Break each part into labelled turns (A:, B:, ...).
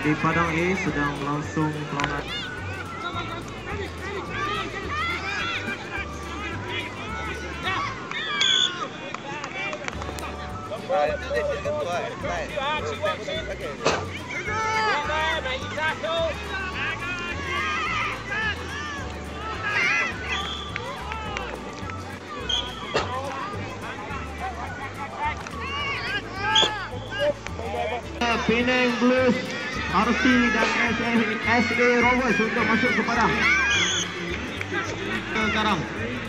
A: Di Padang A sedang berlangsung perlawanan. Penang Blues, RC dan SA Rovers untuk masuk ke Padang. Sekarang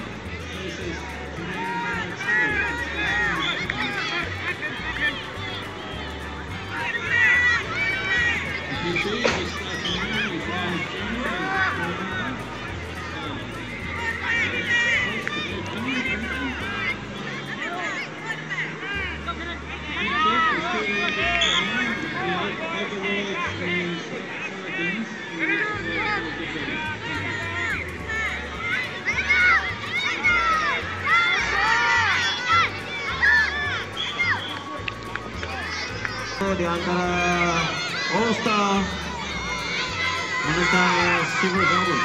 A: di antara All Star menentang Silver Dragons.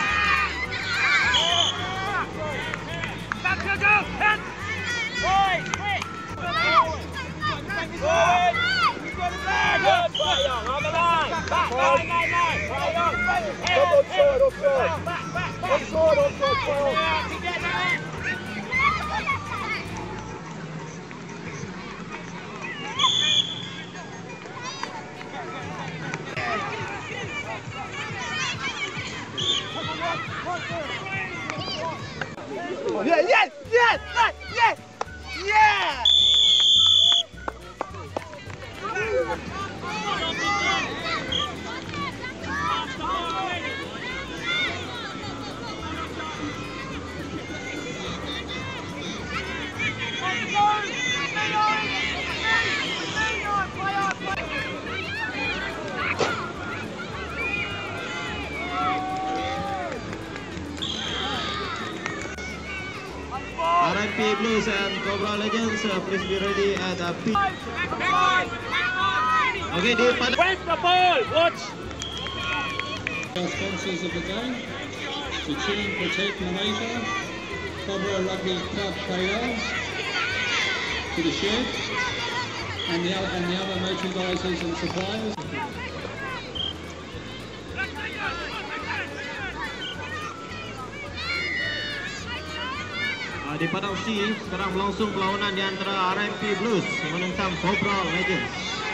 B: Yes, yes, yes, yes, yeah!
A: RMP Blues and Cobra Legends, please be ready at the pitch. Okay, di Padang.
C: Wave the ball, watch.
D: Our sponsors of the game, to Tune Protect Malaysia, Cobra Rugby Club players, to the shed, and the other merchandisers and suppliers.
A: Di Padang C sekarang berlangsung perlawanan di antara RMP Blues menentang Cobra Legends.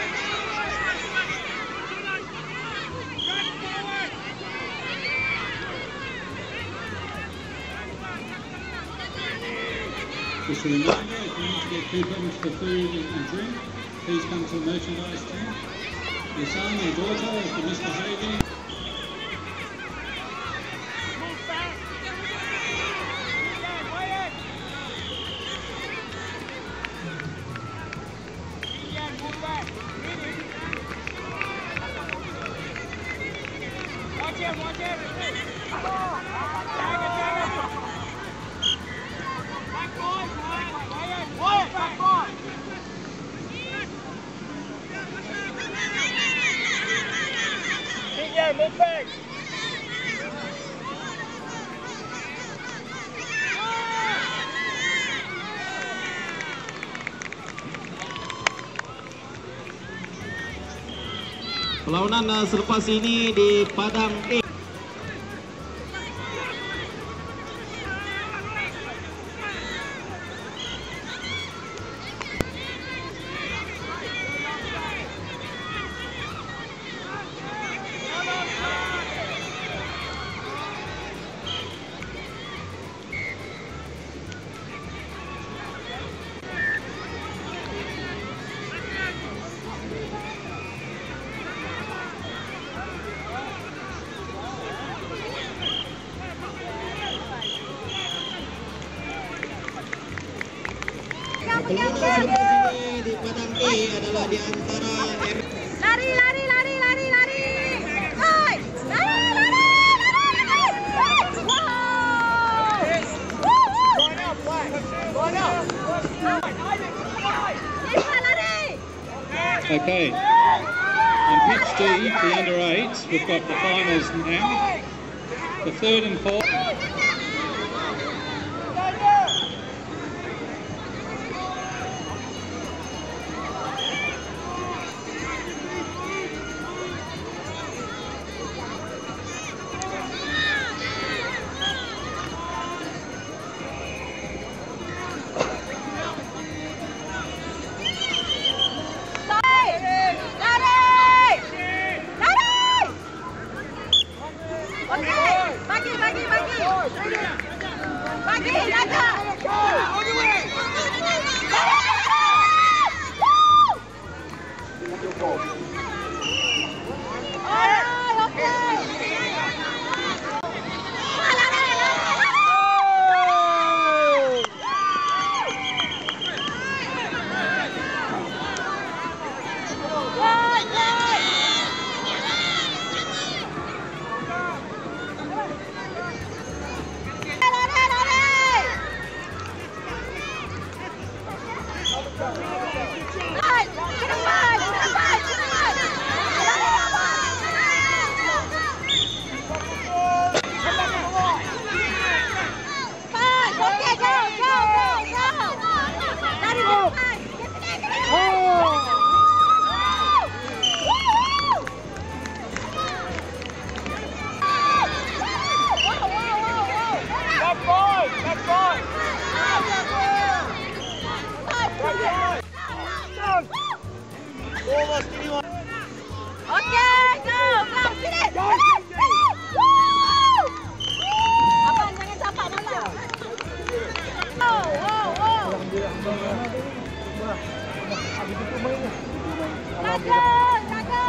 D: Just a reminder, if you need to get coupons for food and drink, please come to the merchandise team. Your son or daughter, if you're misbehaving,
C: Move back.
A: Perlawanan selepas ini di Padang A. Perlawanan selepas ini di Padang A adalah di antara
E: lari. Hai! Lari.
D: okay. On pitch D, the under 8, we've got the finals now. The third and fourth.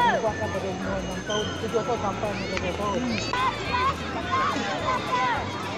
B: Sampai 2 tahun sampai 3 tahun.